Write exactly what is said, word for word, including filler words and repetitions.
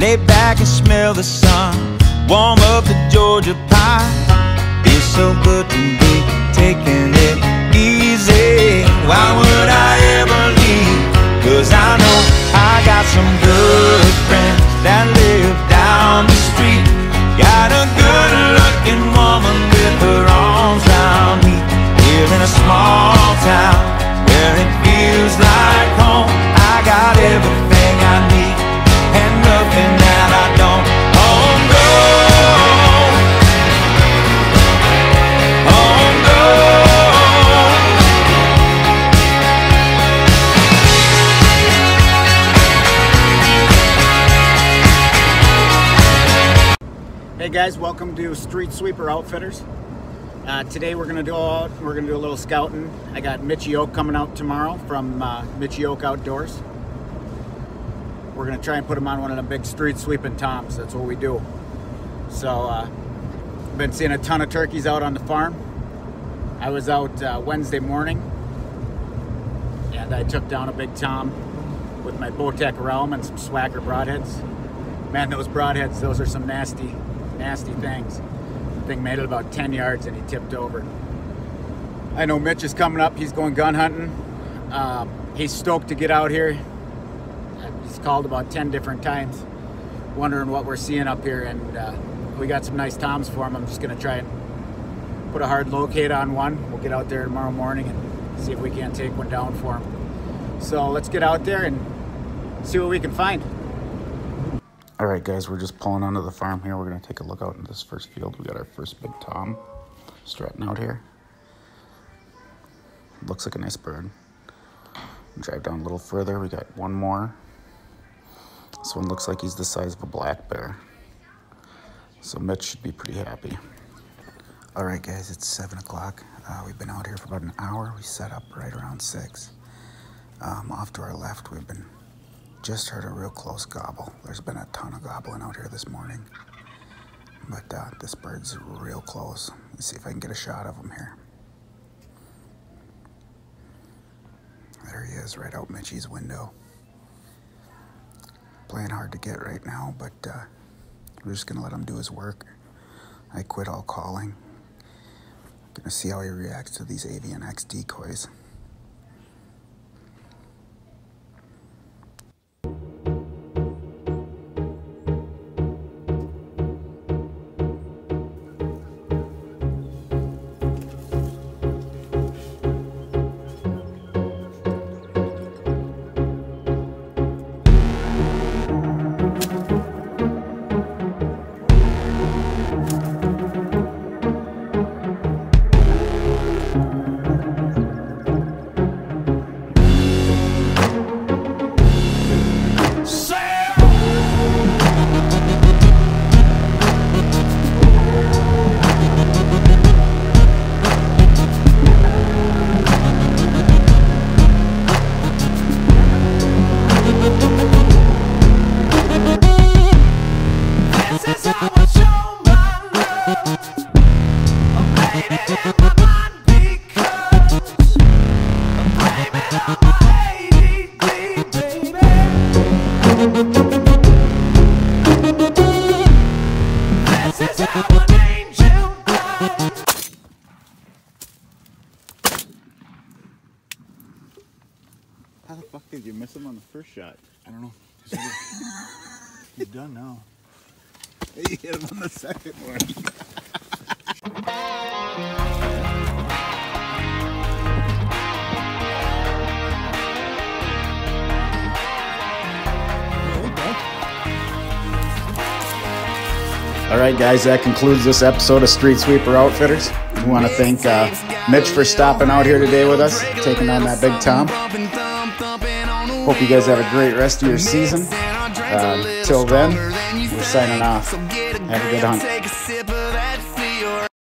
lay back and smell the sun, warm up the Georgia pie. Feels so good to be taking it easy. Why would I ever leave? Cause I know I got some good friends that live down the street. Got a good looking woman with her arms round me. Live in a small town where it feels like home. I got everything I need and nothing that I don't. Home grown, home grown. Hey guys, welcome to Street Sweeper Outfitters. Uh, today we're gonna do all, we're gonna do a little scouting. I got Mitchy Oak coming out tomorrow from uh, Mitchy Oak Outdoors. We're gonna try and put him on one of the big street sweeping toms. That's what we do. So, uh, been seeing a ton of turkeys out on the farm. I was out uh, Wednesday morning, and I took down a big tom with my Bowtech Realm and some Swagger broadheads. Man, those broadheads, those are some nasty, nasty things. The thing made it about ten yards and he tipped over. I know Mitch is coming up. He's going gun hunting. Um, he's stoked to get out here. He's called about ten different times, wondering what we're seeing up here, and uh, we got some nice toms for him. I'm just gonna try and put a hard locate on one. We'll get out there tomorrow morning and see if we can't take one down for him. So let's get out there and see what we can find. All right, guys, we're just pulling onto the farm here. We're gonna take a look out in this first field. We got our first big tom strutting out here. Looks like a nice bird. Drive down a little further. We got one more. This one looks like he's the size of a black bear. So Mitch should be pretty happy. All right, guys, it's seven o'clock. Uh, we've been out here for about an hour. We set up right around six. Um, off to our left, we've been just heard a real close gobble. There's been a ton of gobbling out here this morning. But uh, this bird's real close. Let's see if I can get a shot of him here. There he is, right out Mitchy's window. Playing hard to get right now, but uh, we're just gonna let him do his work. I quit all calling. Gonna see how he reacts to these Avian X decoys. How the fuck did you miss him on the first shot? I don't know. He's done now. You hit him on the second one. All right, guys, that concludes this episode of Street Sweeper Outfitters. We want to thank uh, Mitch for stopping out here today with us, taking on that big tom. Hope you guys have a great rest of your season. Uh, till then, we're signing off. Have a good hunt.